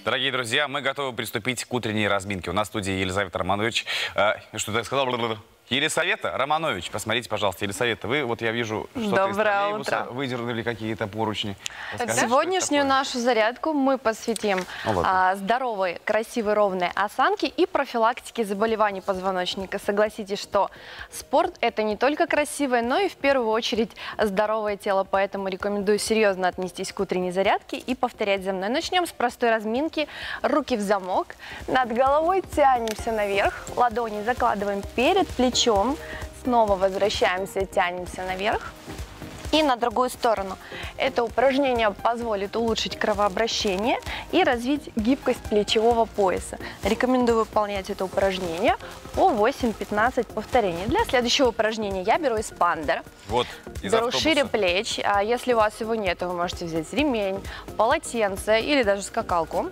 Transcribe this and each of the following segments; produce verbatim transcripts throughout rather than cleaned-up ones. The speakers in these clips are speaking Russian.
Дорогие друзья, мы готовы приступить к утренней разминке. У нас в студии Елизавета Романович. Э, что-то я сказал? Елизавета Романович, посмотрите, пожалуйста, Елизавета, вы, вот я вижу, что-то из троллейбуса выдернули какие-то поручни. Расскажите, сегодняшнюю нашу зарядку мы посвятим ну, а, здоровой, красивой, ровной осанке и профилактике заболеваний позвоночника. Согласитесь, что спорт – это не только красивое, но и в первую очередь здоровое тело, поэтому рекомендую серьезно отнестись к утренней зарядке и повторять за мной. Начнем с простой разминки. Руки в замок, над головой тянемся наверх, ладони закладываем перед плечом. Снова возвращаемся, тянемся наверх и на другую сторону. Это упражнение позволит улучшить кровообращение и развить гибкость плечевого пояса. Рекомендую выполнять это упражнение по восемь-пятнадцать повторений. Для следующего упражнения я беру эспандер. Вот, из беру автобуса. шире плеч. А если у вас его нет, вы можете взять ремень, полотенце или даже скакалку.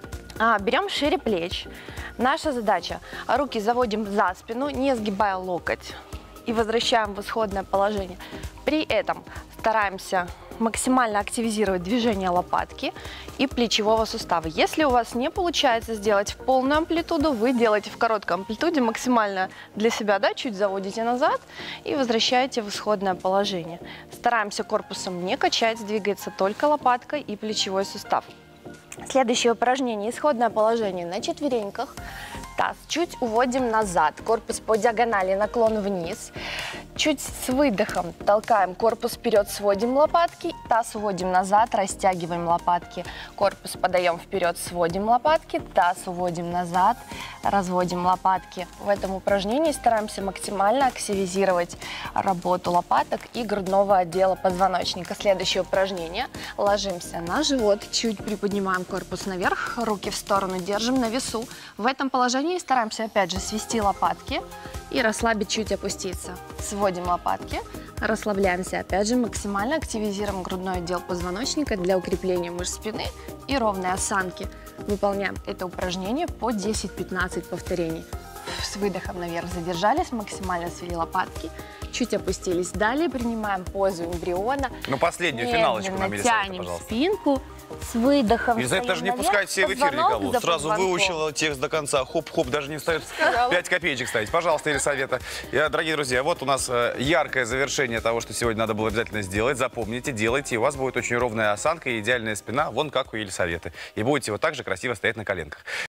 А, берем шире плеч. Наша задача – руки заводим за спину, не сгибая локоть, и возвращаем в исходное положение. При этом стараемся максимально активизировать движение лопатки и плечевого сустава. Если у вас не получается сделать в полную амплитуду, вы делаете в короткой амплитуде, максимально для себя, да, чуть заводите назад и возвращаете в исходное положение. Стараемся корпусом не качать, двигается только лопатка и плечевой сустав. Следующее упражнение. Исходное положение на четвереньках. Таз чуть уводим назад. Корпус по диагонали, наклон вниз. Чуть с выдохом толкаем корпус вперед, сводим лопатки. Таз уводим назад, растягиваем лопатки. Корпус подаем вперед, сводим лопатки. Таз уводим назад, разводим лопатки. В этом упражнении стараемся максимально активизировать работу лопаток и грудного отдела позвоночника. Следующее упражнение. Ложимся на живот, чуть приподнимаем корпус наверх, руки в сторону держим на весу. В этом положении стараемся опять же свести лопатки и расслабить, чуть опуститься. Сводим лопатки, расслабляемся опять же, максимально активизируем грудной отдел позвоночника для укрепления мышц спины и ровной осанки. Выполняем это упражнение по десять-пятнадцать повторений. С выдохом наверх задержались, максимально свели лопатки, чуть опустились. Далее принимаем позу эмбриона. Ну, последнюю финалочку нам, Елизавета, тянем пожалуйста. спинку. С выдохом. Елизавета даже не пускает все в эфир никого. Сразу выучила текст до конца. Хоп-хоп, даже не стоит пять копеечек ставить. Пожалуйста, Елизавета. Я, дорогие друзья, вот у нас яркое завершение того, что сегодня надо было обязательно сделать. Запомните, делайте, и у вас будет очень ровная осанка и идеальная спина, вон как у Елизаветы. И будете вот так же красиво стоять на коленках.